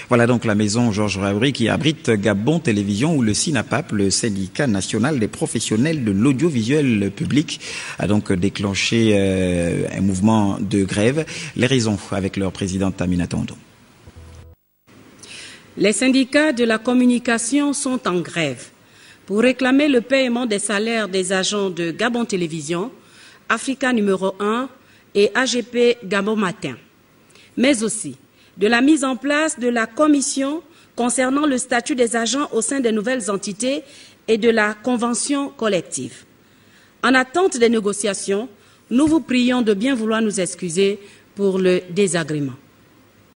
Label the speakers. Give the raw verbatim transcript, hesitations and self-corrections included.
Speaker 1: Voilà donc la maison Georges Raouri qui abrite Gabon Télévision où le SINAPAP, le syndicat national des professionnels de l'audiovisuel public, a donc déclenché euh, un mouvement de grève. Les raisons avec leur présidente Aminata Ondo.
Speaker 2: Les syndicats de la communication sont en grève pour réclamer le paiement des salaires des agents de Gabon Télévision, Africa numéro un et A G P Gabon Matin, mais aussi de la mise en place de la commission concernant le statut des agents au sein des nouvelles entités et de la convention collective. En attente des négociations, nous vous prions de bien vouloir nous excuser pour le désagrément.